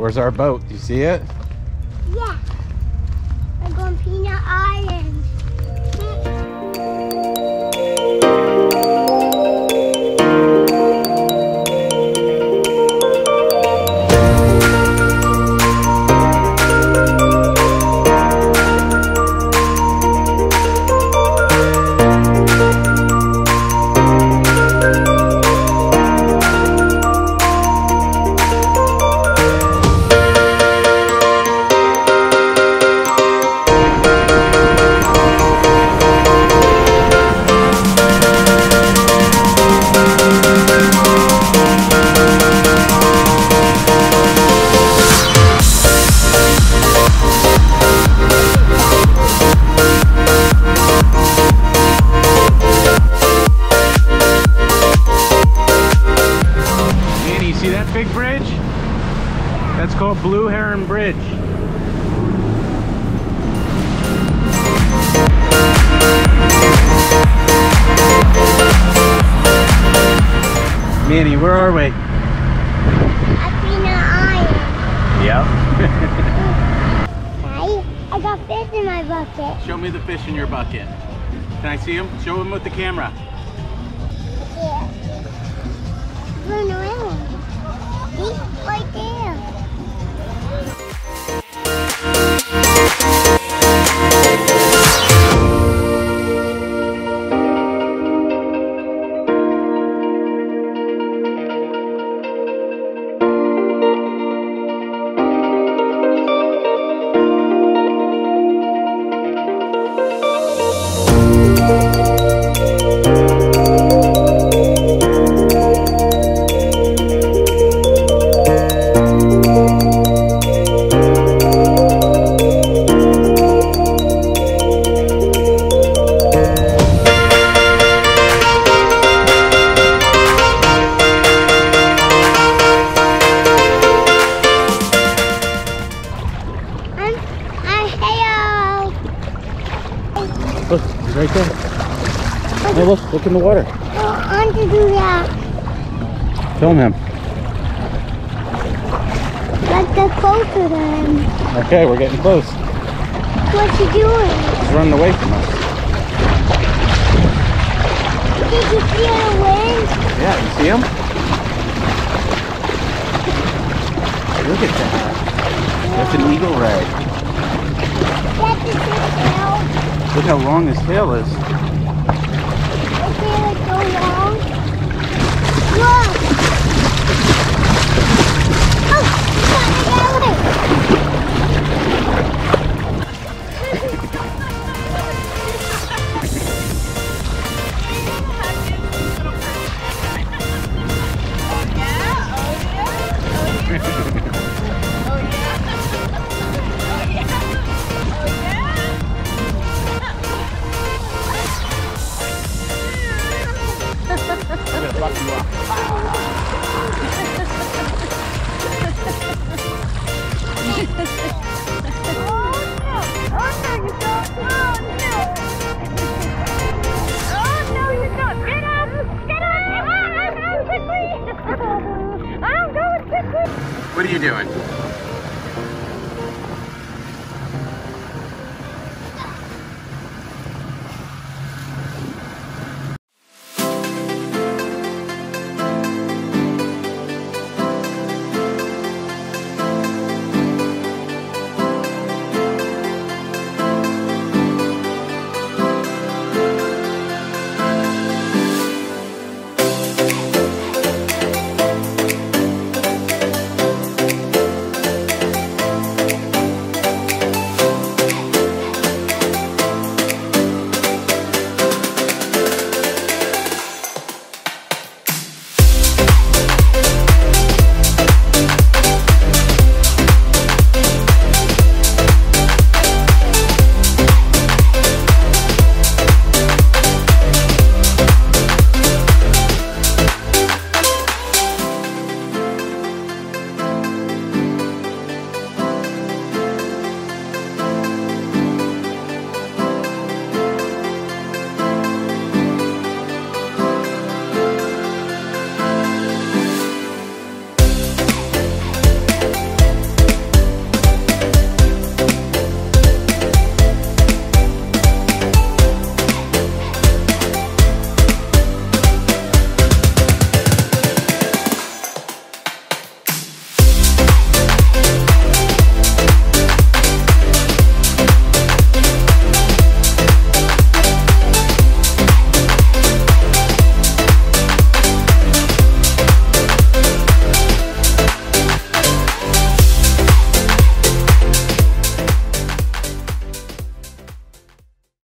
Where's our boat? Do you see it? Yeah. I'm going Peanut Island. Big bridge? That's called Blue Heron Bridge. Manny, where are we? At Peanut Island. Yep. Daddy, I got fish in my bucket. Show me the fish in your bucket. Can I see them? Show them with the camera. Yeah. Run around. See? Right there. Look, he's right there. Oh, look in the water. I want to do that. Film him. Let's get closer to him. Okay, we're getting close. What's he doing? He's running away from us. Did you feel the wind? Yeah, you see him? Look at that. That's an eagle ray. That's his tail. Look how long his tail is. His tail is so long. Look! Oh! What are you doing?